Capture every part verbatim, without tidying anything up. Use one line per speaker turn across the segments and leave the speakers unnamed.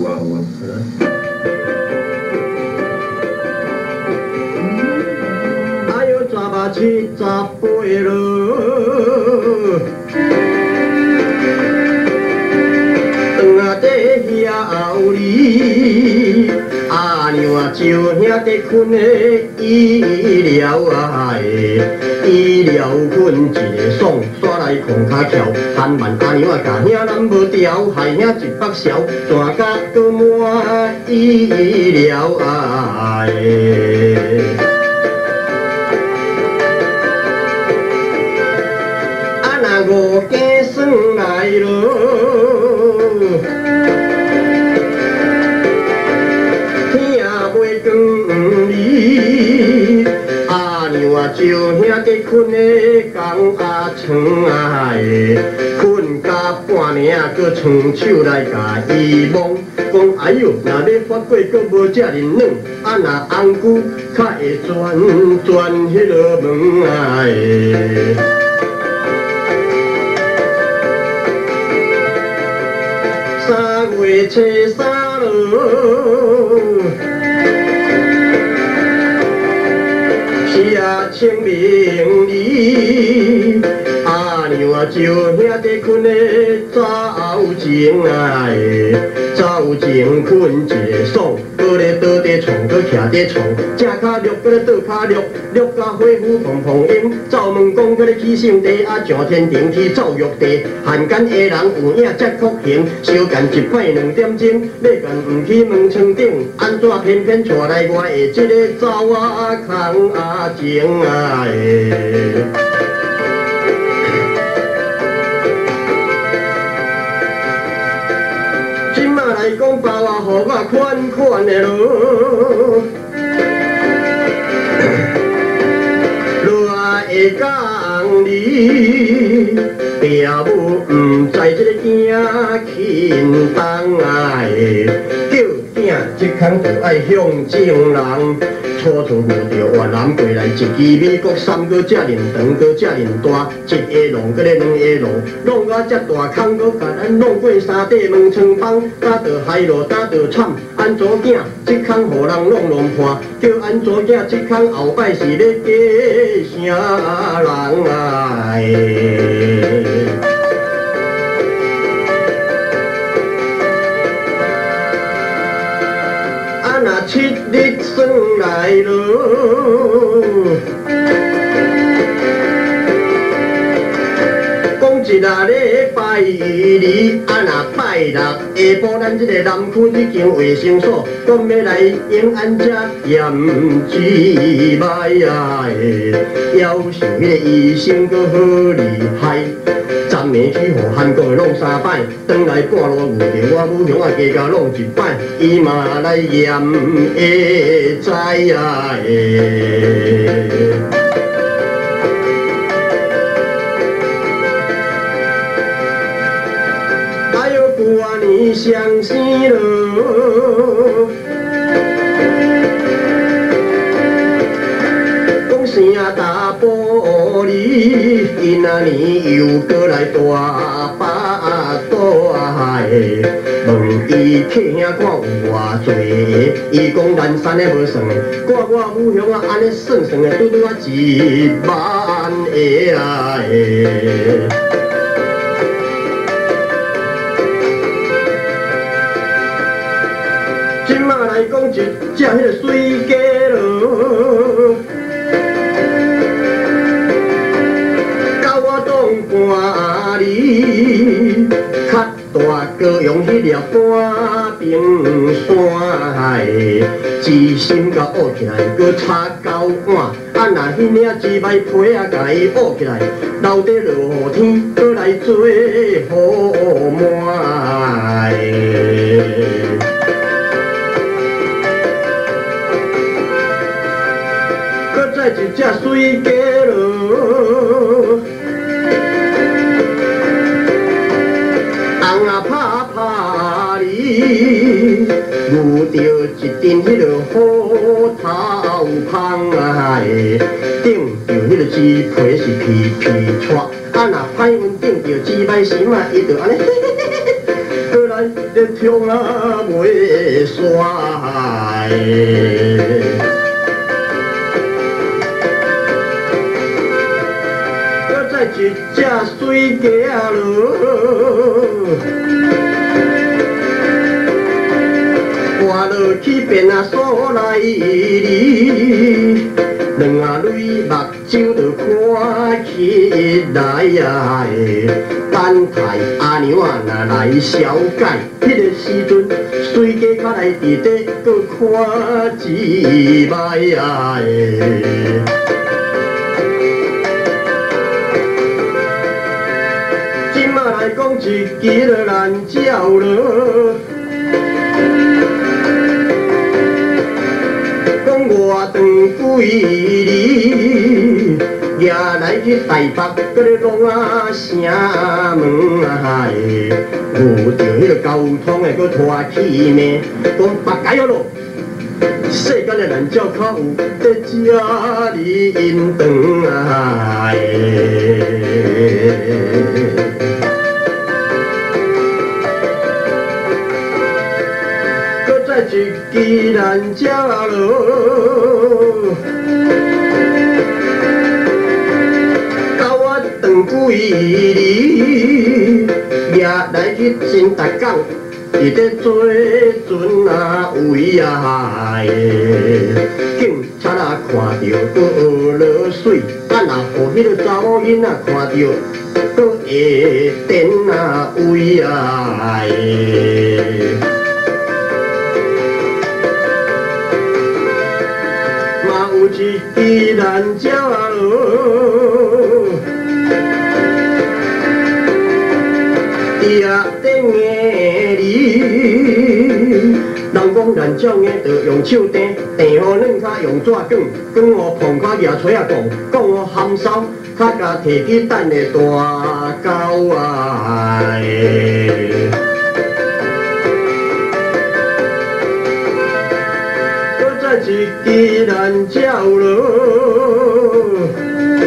有啊有啊。
哎呦，十八七十八咯，当啊在遐里，阿娘啊就遐在困的医疗啊的，医疗困一个爽，煞来空骹翘，含慢阿娘啊甲兄咱无调，害兄一百小，全家都满医疗啊的。五家算来咯，天也袂光哩，阿娘啊就兄在困的江阿床啊的，困到半暝啊，搁床手来甲伊摸，讲哎哟，若要发过搁无遮尔软，啊若红姑较会钻钻迄落门啊的。三月初三咯，是啊清明日，阿娘啊就兄在困的早前啊的，早前困一个爽，搁咧倒伫床，搁徛伫床，正脚绿，搁咧倒脚绿，绿甲火虎碰碰阴，走门讲搁咧起性地，啊上天庭去走玉地，汉奸的人有影才酷刑，相干一摆两点钟，要干毋去门窗顶，安怎偏偏带来我的这个走啊空啊情啊的。今仔来讲包啊，互我款款的咯。会讲你爹母毋知这个囝轻重啊的，叫囝即空就爱向正人。初初遇着越南过来一支美国衫，搁遮尼长，搁遮尼大，一个弄搁咧两个弄，弄到遮大空，搁甲咱弄过三块门窗房，打着海路，打着惨，安怎囝即空互人弄弄破，叫安怎囝即空后摆是咧嫁啥人啊？啊那七日算来咯，讲一下礼拜二，啊那拜六下晡，咱这个南区已经卫生所讲要来永安遮验鸡脉啊的，要求迄个医生阁好厉害。昨暝去互韩国的弄三摆，转来半路遇着我母兄啊，加甲弄一摆，伊嘛来验会知啊的。哎呦，过年相思咯，讲声大玻璃，今仔年又过来大巴肚的，问伊客兄看有偌济，伊讲南山的无算的，我我母兄啊安尼算算的，拄拄啊一万个啊的。今仔来讲一只迄个水鸡咯。半里，较大个用迄粒半冰山的，鸡心甲乌起来，搁插到碗，啊若迄领鸡排皮啊，甲伊乌起来，留伫落雨天，搁来做好满的。搁再一只水鸡咯。红啊拍拍哩，遇着一阵迄落虎头芳啊的，顶着迄个鸡皮是皮皮扯，啊若歹运顶着鸡排心啊，伊就安尼，过来咧冲啊袂煞的。搁再一只水鸡啊落，滑落去便啊所来哩。 两啊蕊目睭就看起来啊个，等待阿娘啊若来小解，迄个时阵水鸡较来伫底，搁看一摆啊个。即马来讲一支就难照咯。 我长几里，也来去台北，搁咧弄啊城门啊个，遇着迄个交通的搁拖起命，讲北街咯，世间的人照较有在这里因长啊个。 再一支难食咯，到我长几里，也来去新达港，伫咧做船啊位啊个，警察啊看着搁落水，啊若互迄个查某囡仔看着，搁会电啊位啊个。 有一支难食咯，伫顶个哩，人讲难食个着用手订，订好软卡用纸卷，卷互碰卡举锤啊讲，讲互含梢，卡甲摕去等个大狗啊！搁再一支难食咯。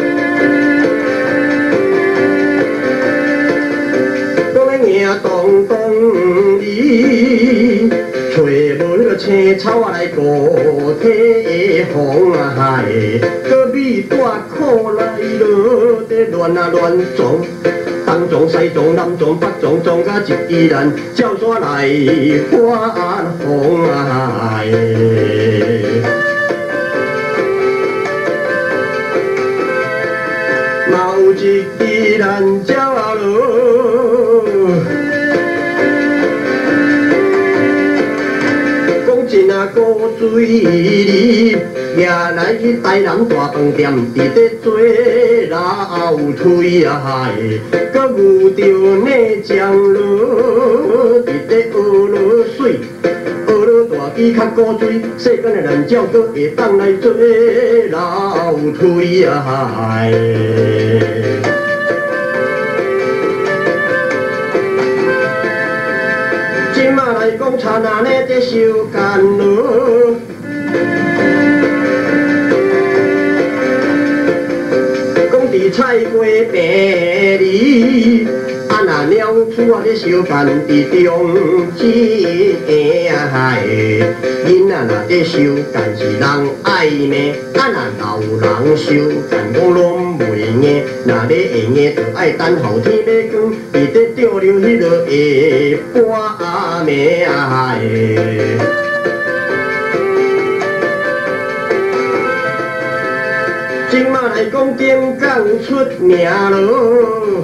行东东里，找无迄个青草啊来顾体风啊个，搁米大苦来落在乱啊乱撞，东撞西撞南撞北撞，撞甲一支咱照山来发风啊个，嘛有一支咱鸟啊落。 真啊古水里，也来去台南大饭店，伫咧做老推啊个，搁遇着内江路，伫咧学落水，学落大机较古水，世间的人鸟搁会当来做老推啊个。 今嘛来讲，田啊咧在收干咯，讲伫菜瓜坪里，啊那鸟厝啊咧收干伫中间啊个，囡仔若在收干是人爱骂，啊那老人收干讲拢袂硬，若咧会硬就爱等后天要光，伫咧钓着迄落下半暝啊个。 今嘛来讲，顶港出名咯，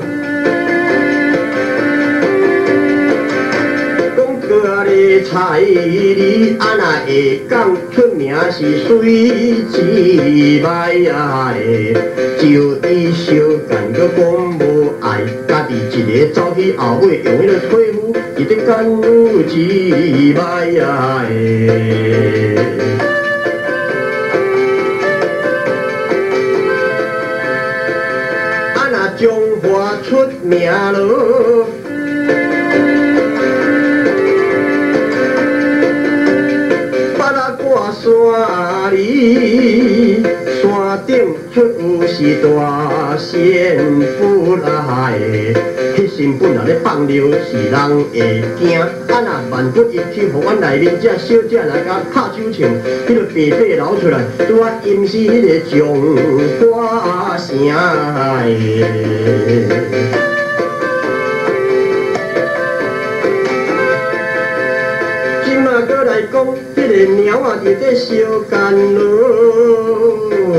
讲个咧菜里，啊若会讲出名是水一摆啊个，就伊相干个讲无爱，家己一个走去后尾用迄个腿夫，伊咧干一摆啊个。 中华出名咯，八啊挂山里，山顶出是大仙府来的，迄身本来咧放尿是人会惊。啊若万不一去，互阮内面这小姐来甲拍手唱，迄个白白流出来，拄啊因是迄个将花声的。今仔搁来讲，迄个猫啊伫咧相干咯。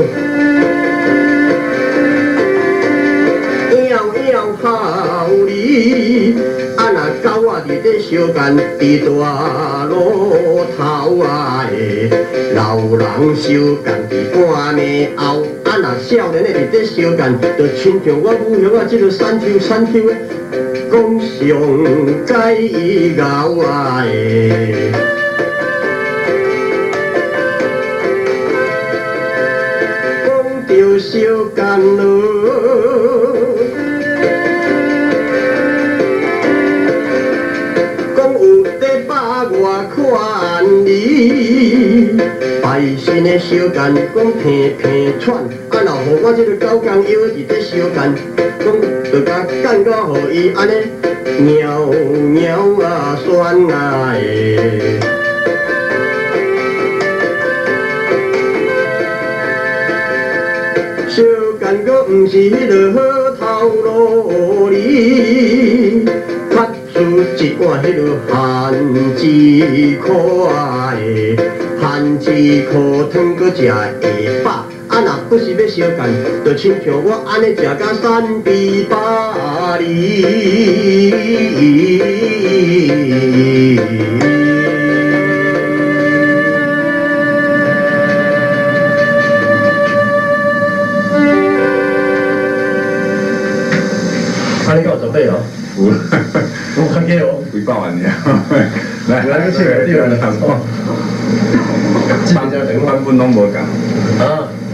好哩，啊那狗仔伫咧相干，伫大路头啊的，老人相干伫半暝后，啊那少年的伫咧相干，就亲像我母兄啊，即个产抽产抽的，讲上解咬啊的。 着相干咯，讲有在把我看你，拜神的相干，讲平平喘，啊若互我这个狗公腰伫咧相干，讲着甲干到互伊安尼喵喵啊酸啊的。 相干阁毋是迄落好头路哩，较出一碗迄落番薯壳的，番薯壳汤阁食会饱。啊若不是要相干，就亲像我安尼食甲三比八哩。 啊！你有准备哦？有，我看见哦，
几百万了。来，来个唱，你来唱。基本上等版本拢无共。
啊。